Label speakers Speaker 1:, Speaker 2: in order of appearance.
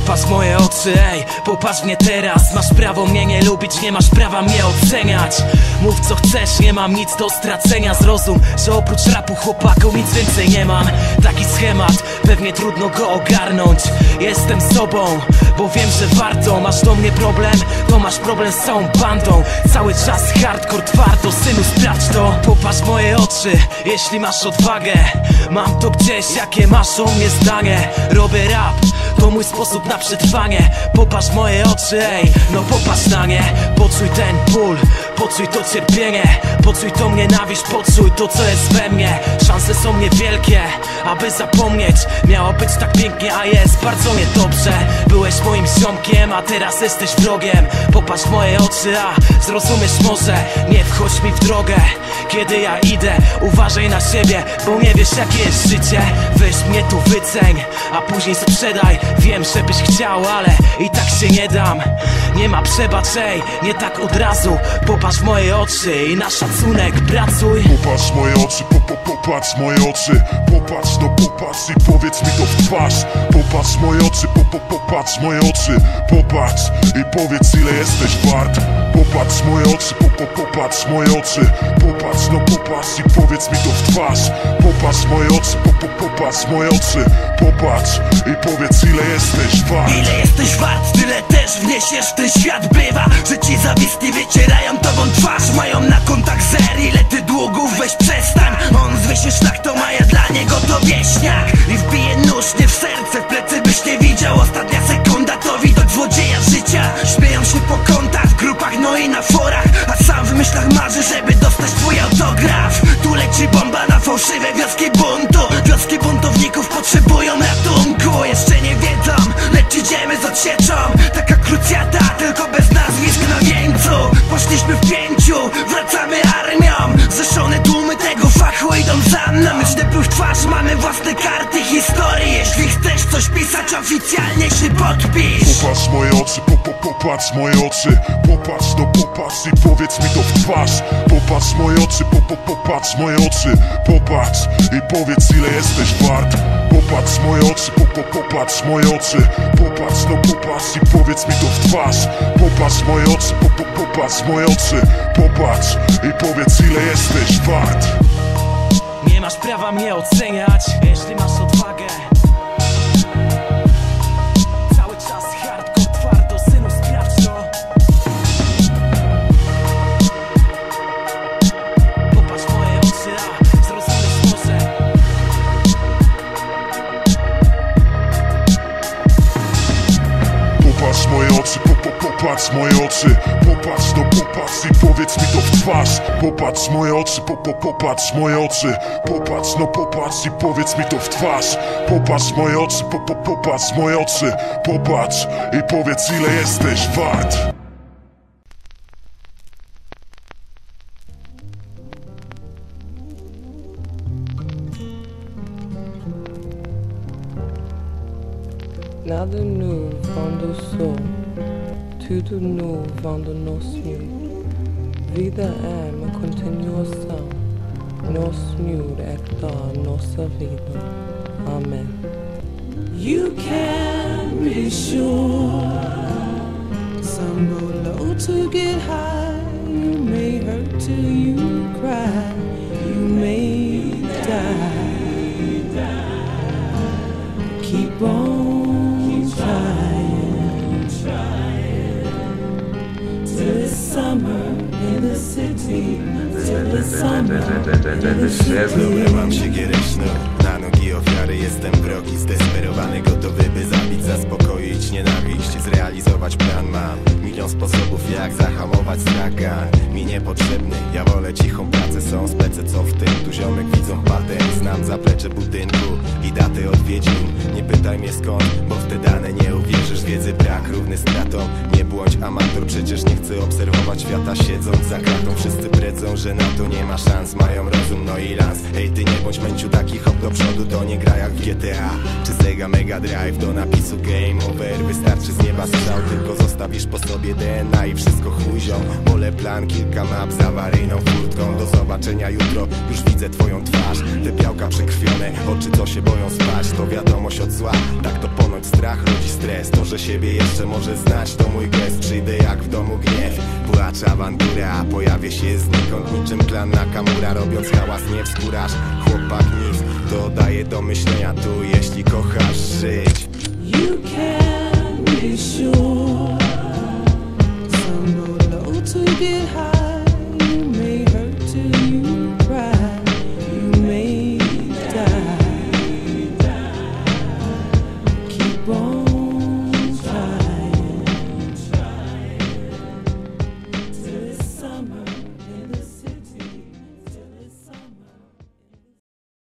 Speaker 1: Popatrz w moje oczy, ej, popatrz mnie teraz. Masz prawo mnie nie lubić, nie masz prawa mnie oceniać. Mów co chcesz, nie mam nic do stracenia. Zrozum, że oprócz rapu chłopaku nic więcej nie mam. Taki schemat, pewnie trudno go ogarnąć. Jestem sobą, bo wiem, że warto. Masz do mnie problem, to masz problem z całą bandą. Cały czas hardcore twardo, synu sprawdź to. Popatrz w moje oczy, jeśli masz odwagę. Mam to gdzieś, jakie masz o mnie zdanie. Robię rap, to mój sposób na przetrwanie. Popatrz w moje oczy, ej, no popatrz na nie. Poczuj ten ból, poczuj to cierpienie. Poczuj tą nienawiść, poczuj to co jest we mnie. Szanse są niewielkie, aby zapomnieć. Miało być tak pięknie, a jest bardzo niedobrze. Byłeś moim ziomkiem, a teraz jesteś wrogiem. Popatrz w moje oczy, a zrozumiesz może. Nie wchodź mi w drogę, kiedy ja idę. Uważaj na siebie, bo nie wiesz jakie jest życie. Weź mnie tu wyceń, a później sprzedaj. Wiem, żebyś chciał, ale i tak się nie dam. Nie ma przebaczeń, nie tak od razu. Popatrz w moje oczy i na szacunek pracuj.
Speaker 2: Popatrz w moje oczy, popatrz w moje oczy. Popatrz, no popatrz i powiedz mi to w twarz. Popatrz w moje oczy, popatrz w moje oczy. Popatrz i powiedz ile jesteś wart. Popatrz w moje oczy, popatrz w moje oczy. Popatrz, no popatrz i powiedz mi to w twarz. Popatrz w moje oczy, popatrz w moje oczy. Popatrz i powiedz ile jesteś wart.
Speaker 3: Ile jesteś wart, tyle też wniesiesz w ten świat. Bywa, że ci zawistni wycierają tobą twarz. Mają na kontach zer, ile ty długów, weź przestań. On zwiesie szlak to ma, ja dla niego to wieśniak. I wbije nóż nie w serce, w plecy byś nie widział. Ostatnia sekunda to widok złodzieja życia. Śmieją się po kątach, w grupach, no i na forach. A sam w myślach marzy, żeby dostać twój autograf. Tu leci bomba na fałszywe wioski buntu. Wioski buntowników potrzebują ratunku. Jeszcze nie wiedzą, lecz idziemy z odsieczą. Taka krucjata, tylko bez nazwisk na wieńcu. Poszliśmy w 5, wracamy armią. Zrzeszone tłumy tego fachu idą za mną. Myślę pluł w twarz, mamy własne karty historii. Jeśli chcesz coś pisać oficjalnie, się podpisz.
Speaker 2: Popatrz w moje oczy, popatrz w moje oczy. Popatrz, no popatrz i powiedz mi to w twarz. Popatrz w moje oczy, popatrz w moje oczy. Popatrz i powiedz ile jesteś wart. Popatrz w moje oczy, popatrz w moje oczy. Popatrz, no popatrz i powiedz mi to w twarz. Popatrz w moje oczy, popatrz w moje oczy. Popatrz i powiedz ile jesteś wart.
Speaker 1: Nie masz prawa mnie oceniać, jeśli masz odwagę. Cały czas hardcore twardo, synu sprawdź to. Popatrz w moje oczy, a zrozumiesz może.
Speaker 2: Popatrz w moje oczy, popatrz w moje oczy. Popatrz, no popatrz i powiedz mi to w twarz. Popatrz w moje oczy, popatrz w moje oczy. Popatrz, no popatrz i powiedz mi to w twarz. Popatrz w moje oczy, popatrz w moje oczy. Popatrz i powiedz ile jesteś wart.
Speaker 4: Nada nu quando sou, tudo nu quando nós nu. Vida é uma continuação, nós nu é da nossa vida. Amen.
Speaker 5: You can be sure some go low to get high. You may hurt till you cry. You may die. Keep on trying till it's summer in the city. Till it's summer in the city.
Speaker 6: Mam siekierę sznur na nogi ofiary. Jestem wrogi, zdesperowany, gotowy by zabić, zaspokoić nienawiść, zrealizować plan. Mam milion sposobów jak zahamować straka. Mi niepotrzebny, ja wolę cichą pracę. Są spece co w tym, tu ziomek widzą patent. Znam zaplecze budynku i daty odwiedzin. Nie pytaj mnie skąd, bo w te dane nie uwierzysz. Wiedzy brak równy stratom. Nie bądź amator, przecież nie chcę obserwować świata siedząc za kratą. Wszyscy bredzą, że na to nie ma szans. Mają rozum, no i lans. Ej ty nie bądź męciu, taki hop do przodu. To nie gra jak w GTA czy Sega Mega Drive. Do napisu game over wystarczy z nieba strzał. Tylko zostawisz po sobie DNA i wszystko chuj ziom. Wolę plan, kilka map z awaryjną furtką. krótką. Do zobaczenia jutro, już widzę twoją twarz. Te białka przekrwione, oczy co się boją spać. To wiadomość od zła, tak to ponoć strach rodzi stres. To, że siebie jeszcze może znać, to mój gest. Przyjdę jak w domu gniew, płacz awantura. Pojawię się znikąd niczym klan Nakamura. Robiąc hałas nie wskórasz, chłopak nic. To daje do myślenia tu, jeśli kochasz żyć.
Speaker 5: You can be sure some go low to get high.